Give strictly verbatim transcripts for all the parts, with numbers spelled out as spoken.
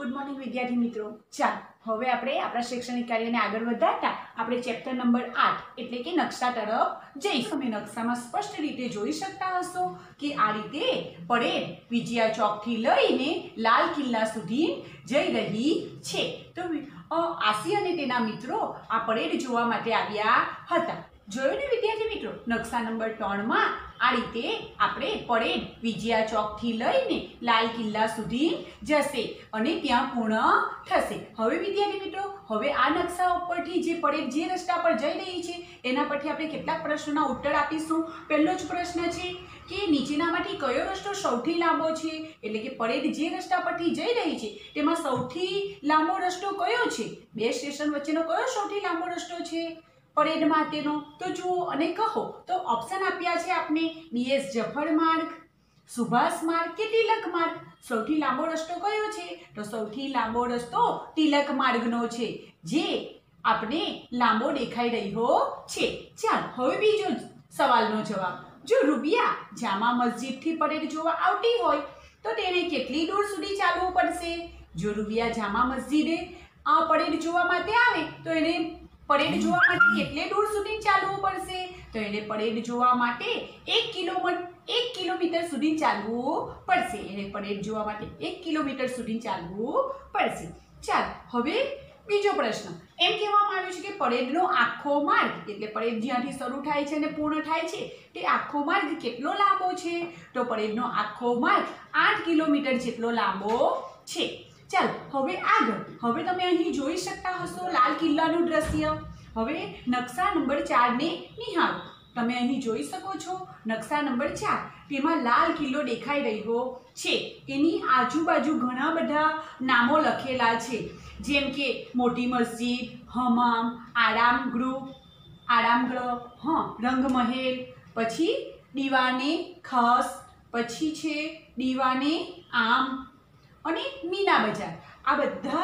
Good morning विद्यार्थी मित्रों। चाल હવે આપણે આપણા શૈક્ષણિક કાર્યને આગળ વધારતા આપણે ચેપ્ટર નંબર આઠ એટલે કે નકશા તરફ જઈશું। તમે નકશામાં સ્પષ્ટ રીતે જોઈ શકતા હશો કે આ રીતે પરેડ વિજયા ચોકથી લઈને લાલ કિલ્લા સુધી જઈ રહી છે। તો આસી અને તેના મિત્રો આ પરેડ જોવા માટે આવ્યા હતા। જોયું ને વિદ્યાર્થી મિત્રો, નકશા નંબર ત્રણ માં આ રીતે આપણે પરેડ વિજયા ચોકથી લઈને લાલ કિલ્લા સુધી જશે અને ત્યાં પૂર્ણ થશે। હવે વિદ્યાર્થી મિત્રો, હવે આ નકશા ઉપરથી જે પરેડ જે રસ્તા પર જઈ રહી છે એના પરથી આપણે કેટલાક પ્રશ્નોના ઉત્તર આપીશું। પહેલો જ પ્રશ્ન છે કે નીચેનામાંથી કયો રસ્તો સૌથી લાંબો છે, એટલે કે પરેડ જે રસ્તા પરથી જઈ રહી છે તેમાં સૌથી લાંબો રસ્તો કયો છે? બે સ્ટેશન વચ્ચેનો કયો સૌથી લાંબો રસ્તો છે પરેડ માટેનો? તો જુઓ અને કહો। તો ઓપ્શન આપ્યા છે આપણે બીએસ જફર માર્ગ, સુભાષ માર્ગ કે તિલક માર્ગ। સૌથી લાંબો રસ્તો કયો છે? તો સૌથી લાંબો રસ્તો તિલક માર્ગનો છે, જે આપણે લાંબો દેખાઈ રહ્યો છે। ચાલ હવે બીજો સવાલનો જવાબ। જો રૂબિયા જામા મસ્જિદથી પરેડ જોવા આવતી હોય તો તેને કેટલી દૂર સુધી ચાલવું પડશે? જો રૂબિયા જામા મસ્જિદે આ પરેડ જોવા માટે આવે તો એને પરેડ જોવા માટે કેટલે દૂર સુધી ચાલવું પડશે? તો એને પરેડ જોવા માટે એક કિલોમીટર એક કિલોમીટર સુધી ચાલવું પડશે। એને પરેડ જોવા માટે એક કિલોમીટર સુધી ચાલવું પડશે। ચાલ હવે બીજો પ્રશ્ન। એમ કહેવામાં આવ્યું છે કે પરેડનો આખો માર્ગ એટલે પરેડ જ્યાંથી શરૂ થાય છે અને પૂર્ણ થાય છે તે આખો માર્ગ કેટલો લાંબો છે? તો પરેડનો આખો માર્ગ આઠ કિલોમીટર જેટલો લાંબો છે। ચાલ હવે આગળ। હવે તમે અહીં જોઈ શકતા હશો લાલ કિલ્લાનું દ્રશ્ય। હવે નકશા નંબર ચાર ને નિહાળો। તમે અહીં જોઈ શકો છો નકશા નંબર ચાર, તેમાં લાલ કિલ્લો દેખાઈ રહ્યો છે। એની આજુબાજુ ઘણા બધા નામો લખેલા છે, જેમ કે મોટી મસ્જિદ, હમામ, આરામગૃહ આરામગૃહ હા રંગમહેલ, પછી દીવાને ખાસ, પછી છે દીવાને આમ અને મીના બજાર। આ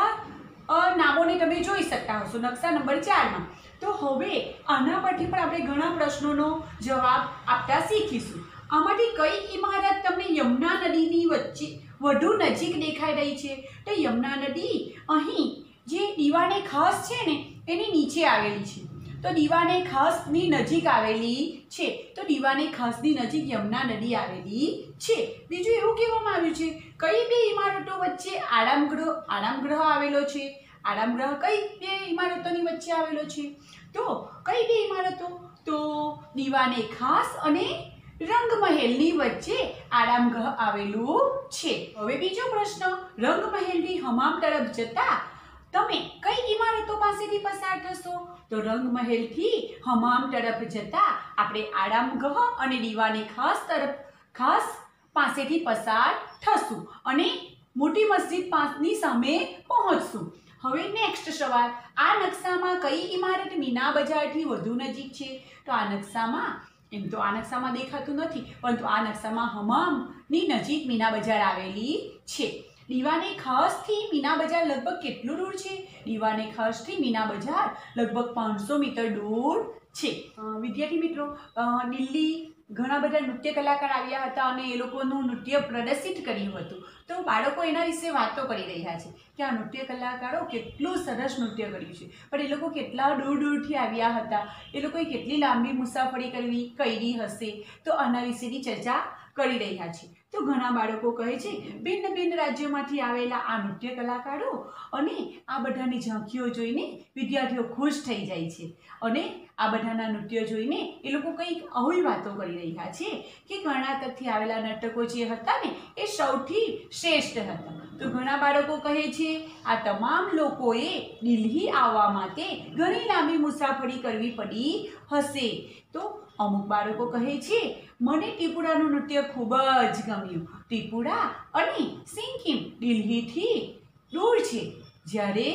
બધા નામોને તમે જોઈ શકતા હશો નકશા નંબર ચારમાં। તો હવે આના પરથી પણ આપણે ઘણા પ્રશ્નોનો જવાબ આપતા શીખીશું। આમાંથી કઈ ઇમારત તમને યમુના નદીની વચ્ચે વધુ નજીક દેખાઈ રહી છે? તો યમુના નદી અહીં જે દીવાને ખાસ છે ને એની નીચે આવેલી છે, તો દીવાને ખાસની નજીક આવેલી છે। તો દીવાને ખાસની નજીક યમુના નદી આવેલી છે। બીજું એવું કહેવામાં આવ્યું છે કઈ બે ઇમારતો વચ્ચે આરામગૃહ આરામગૃહ આવેલો છે? આરામગૃહ કઈ બે ઇમારતોની વચ્ચે આવેલો છે? તો કઈ બે ઇમારતો? તો દીવાને ખાસ અને રંગમહેલની વચ્ચે આરામગૃહ આવેલું છે। હવે બીજો પ્રશ્ન। રંગમહેલથી હમામ તરફ જતા તમે કઈ ઇમારતો પાસેથી પસાર થશો? તો રંગમહેલથી હમામ તરફ જતા આપણે આરામગૃહ અને દીવાને ખાસ તરફ ખાસ પાસેથી પસાર થશું અને મોટી મસ્જિદ પાસની સામે પહોંચશું। હવે નેક્સ્ટ સવાલ। આ નકશામાં કઈ ઇમારત મીના બજારથી વધુ નજીક છે? તો આ નકશામાં એમ તો આ નકશામાં દેખાતું નથી, પરંતુ આ નકશામાં હમામની નજીક મીના બજાર આવેલી છે। દીવાને ખાસથી મીના બજાર લગભગ કેટલું દૂર છે? દીવાને ખાસથી મીના બજાર લગભગ પાંચસો મીટર દૂર છે। વિદ્યાર્થી મિત્રો, દિલ્હી ઘણા બધા નૃત્ય કલાકાર આવ્યા હતા અને એ લોકોનું નૃત્ય પ્રદર્શિત કર્યું હતું। તો બાળકો એના વિશે વાતો કરી રહ્યા છે કે આ નૃત્ય કલાકારો કેટલું સરસ નૃત્ય કર્યું છે, પણ એ લોકો કેટલા દૂર દૂરથી આવ્યા હતા, એ લોકોએ કેટલી લાંબી મુસાફરી કરવી કરી હશે, તો આના વિશેની ચર્ચા કરી રહ્યા છે। તો ઘણા બાળકો કહે છે ભિન્ન ભિન્ન રાજ્યોમાંથી આવેલા આ નૃત્ય કલાકારો અને આ બધાની ઝાંખીઓ જોઈને વિદ્યાર્થીઓ ખુશ થઈ જાય છે અને આ બધાના નૃત્યો જોઈને એ લોકો કંઈક આવી વાતો કરી રહ્યા છે કે કર્ણાટકથી આવેલા નર્તકો જે હતા ને એ સૌથી શ્રેષ્ઠ હતા। તો ઘણા બાળકો કહે છે આ તમામ લોકોએ દિલ્હી આવવા માટે ઘણી લાંબી મુસાફરી કરવી પડી હશે। તો અમુક બાળકો કહે છે મને ત્રિપુરાનું નૃત્ય ખૂબ જ ગમ્યું। ત્રિપુરા અને સિક્કિમ દિલ્હીથી દૂર છે, જ્યારે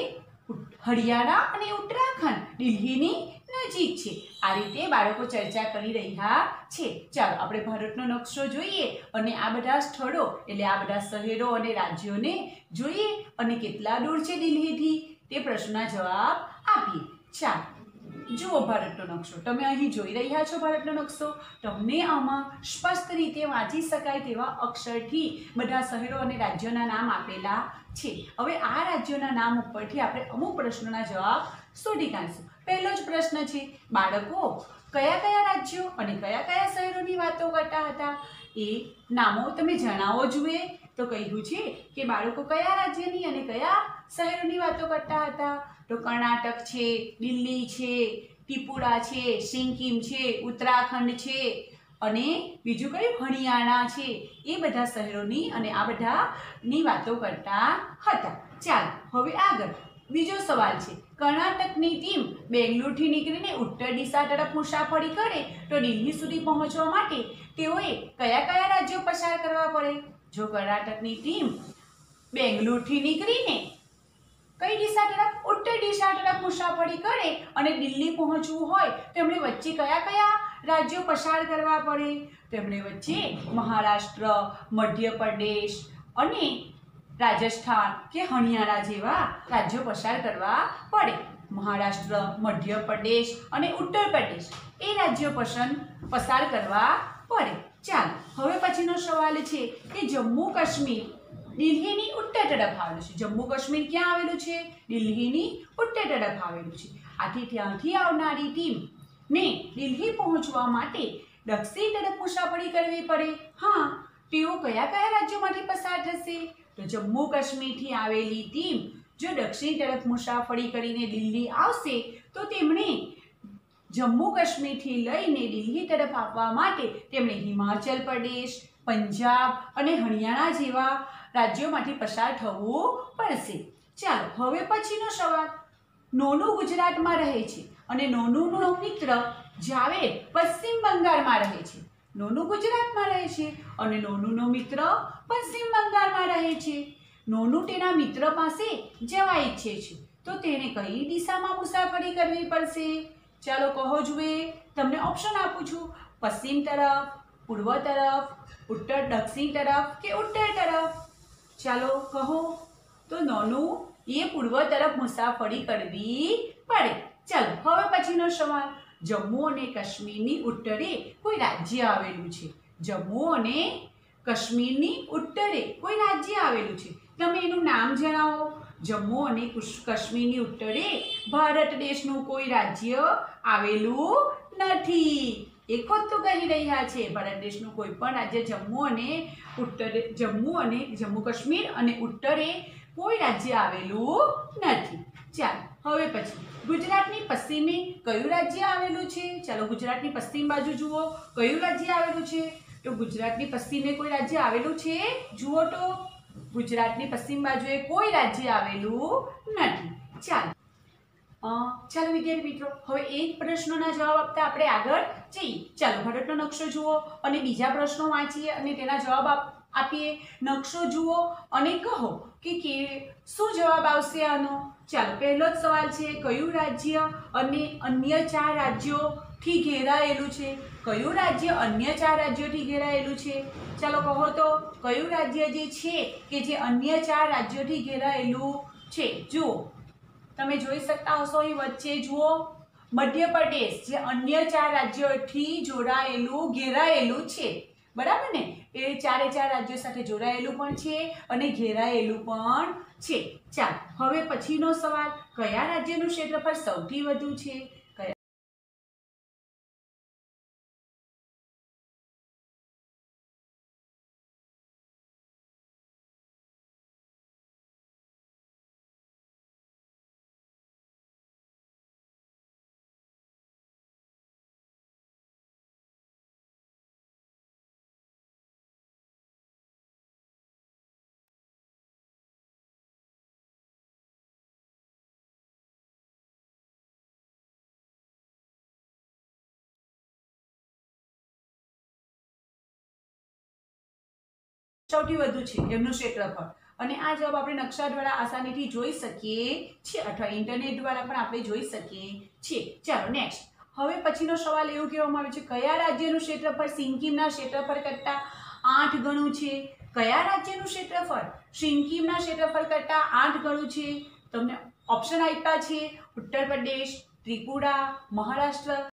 હરિયાણા અને ઉત્તરાખંડ દિલ્હીની નજીક છે। આ રીતે બાળકો ચર્ચા કરી રહ્યા છે। ચાલો આપણે ભારતનો નકશો જોઈએ અને આ બધા સ્થળો એટલે આ બધા શહેરો અને રાજ્યોને જોઈએ અને કેટલા દૂર છે દિલ્હીથી તે પ્રશ્નના જવાબ આપીએ। ચાલો જુઓ ભારતનો નકશો, તમે અહીં જોઈ રહ્યા છો ભારતનો નકશો. તમને આમાં સ્પષ્ટ રીતે વાંચી શકાય તેવા અક્ષરથી બધા શહેરો અને રાજ્યોના નામ આપેલા છે. હવે આ રાજ્યોના નામ ઉપરથી આપણે અમુક પ્રશ્નોના જવાબ શોધી કાઢીશું. પહેલો જ પ્રશ્ન છે, બાળકો કયા કયા રાજ્યો અને કયા કયા શહેરોની વાતો કરતા હતા? એ નામો તમે જણાવો જોઈએ. તો કહ્યું છે કે બાળકો કયા રાજ્યની અને કયા શહેરોની વાતો કરતા હતા? તો કર્ણાટક છે, દિલ્હી છે, ત્રિપુરા છે, સિક્કિમ છે, ઉત્તરાખંડ છે અને બીજું કયું હરિયાણા છે. એ બધા શહેરોની અને આ બધાની વાતો કરતા હતા. ચાલો હવે આગળ બીજો સવાલ છે, કર્ણાટકની ટીમ બેંગ્લોરથી નીકળીને ઉત્તર દિશા તરફ મુસાફરી કરે તો દિલ્હી સુધી પહોંચવા માટે તેઓએ કયા કયા રાજ્યો પસાર કરવા પડે? જો કર્ણાટકની ટીમ બેંગ્લોરથી નીકળીને કઈ દિશા તરફ? ઉત્તર દિશા તરફ મુસાફરી કરે અને દિલ્હી પહોંચવું હોય તો એમણે વચ્ચે કયા કયા રાજ્યો પસાર કરવા પડે? તો એમણે વચ્ચે મહારાષ્ટ્ર, મધ્યપ્રદેશ અને રાજસ્થાન કે હરિયાણા જેવા રાજ્યો પસાર કરવા પડે. મહારાષ્ટ્ર, મધ્યપ્રદેશ અને ઉત્તર પ્રદેશ એ રાજ્યો પસંદ પસાર કરવા પડે. ચાલો હવે પછીનો સવાલ છે કે જમ્મુ કાશ્મીર દિલ્હીની ઉત્તર તરફ આવેલું છે. જમ્મુ કાશ્મીર ક્યાં આવેલું છે? દિલ્હીની ઉત્તર તરફ આવેલું છે. આથી ત્યાંથી આવનારી ટીમ ને દિલ્હી પહોંચવા માટે દક્ષિણ તરફ મુસાફરી કરવી પડે. હા, તેઓ કયા કયા રાજ્યોમાંથી પસાર થશે? તો જમ્મુ કાશ્મીરથી આવેલી ટીમ જો દક્ષિણ તરફ મુસાફરી કરીને દિલ્હી આવશે તો તેમણે જમ્મુ કાશ્મીરથી લઈને દિલ્હી તરફ આવવા માટે તેમણે હિમાચલ પ્રદેશ, પંજાબ અને હરિયાણા જેવા રાજ્યોમાંથી પસાર થવું પડશે. ચાલો હવે પછીનો સવાલ, નોનુ ગુજરાતમાં રહે છે અને નોનુનો મિત્ર જાવેદ પશ્ચિમ બંગાળમાં રહે છે. નોનુ ગુજરાતમાં રહે છે અને નોનુનો મિત્ર પશ્ચિમ બંગાળમાં રહે છે. નોનુ તેના મિત્ર પાસે જવા ઈચ્છે છે તો તેને કઈ દિશામાં મુસાફરી કરવી પડશે? ચાલો કહો જોઈએ. તમને ઓપ્શન આપું છું, પશ્ચિમ તરફ, પૂર્વ તરફ, ઉત્તર દક્ષિણ તરફ કે ઉત્તર તરફ? ચાલો કહો. તો નોનુ એ પૂર્વ તરફ મુસાફરી કરવી પડે. ચાલો હવે પછીનો સવાલ, જમ્મુ અને કાશ્મીરની ઉત્તરે કોઈ રાજ્ય આવેલું છે. જમ્મુ અને કાશ્મીરની ઉત્તરે કોઈ રાજ્ય આવેલું છે, તમે એનું નામ જણાવો. જમ્મુ અને કાશ્મીરની ઉત્તરે ભારત દેશનું કોઈ રાજ્ય આવેલું નથી. એક વખત તો કહી રહ્યા છે ભારત દેશનું કોઈ પણ રાજ્ય જમ્મુ અને ઉત્તરે જમ્મુ અને જમ્મુ કાશ્મીર અને ઉત્તરે કોઈ રાજ્ય આવેલું નથી. ચાલો હવે પછી ગુજરાતની પશ્ચિમે કયું રાજ્ય આવેલું છે? ચાલો ગુજરાતની પશ્ચિમ બાજુ જુઓ, કયું રાજ્ય આવેલું છે? તો ગુજરાતની પશ્ચિમે કોઈ રાજ્ય આવેલું છે? જુઓ તો ગુજરાતની પશ્ચિમ બાજુએ કોઈ રાજ્ય આવેલું નથી. ચાલો ચાલો વિદ્યાર્થી મિત્રો, હવે એક પ્રશ્નોના જવાબ આપતા આપણે આગળ જઈએ. ચાલો ભારતનો નકશો જુઓ અને બીજા પ્રશ્નો વાંચીએ અને તેના જવાબ આપીએ. નકશો જુઓ અને કહો કે કે શું જવાબ આવશે આનો. ચાલો પહેલો જ સવાલ છે, કયું રાજ્ય અને અન્ય ચાર રાજ્યોથી ઘેરાયેલું છે? કયું રાજ્ય અન્ય ચાર રાજ્યોથી ઘેરાયેલું છે? ચાલો કહો તો કયું રાજ્ય જે છે કે જે અન્ય ચાર રાજ્યોથી ઘેરાયેલું છે? જુઓ, તમે જોઈ શકતા હશો અહીં વચ્ચે જુઓ મધ્યપ્રદેશ જે અન્ય ચાર રાજ્યોથી જોડાયેલું ઘેરાયેલું છે. બરાબર ને? એ ચારે ચાર રાજ્યો સાથે જોડાયેલું પણ છે અને ઘેરાયેલું પણ છે. ચાલો હવે પછીનો સવાલ, કયા રાજ્યનું ક્ષેત્રફળ સૌથી વધુ છે? સૌથી વધુ છે એમનું ક્ષેત્રફળ. અને આ જવાબ આપણે નકશા દ્વારા આસાનીથી જોઈ શકીએ છીએ અથવા ઇન્ટરનેટ દ્વારા પણ આપણે જોઈ શકીએ છીએ. ચાલો નેક્સ્ટ. હવે પછીનો સવાલ એવું કહેવામાં આવે છે, કયા રાજ્યનું ક્ષેત્રફળ સિક્કિમના ક્ષેત્રફળ કરતાં આઠ ગણું છે? કયા રાજ્યનું ક્ષેત્રફળ સિક્કિમના ક્ષેત્રફળ કરતાં આઠ ગણું છે? તમને ઓપ્શન આપ્યા છે ઉત્તર પ્રદેશ, ત્રિપુરા, મહારાષ્ટ્ર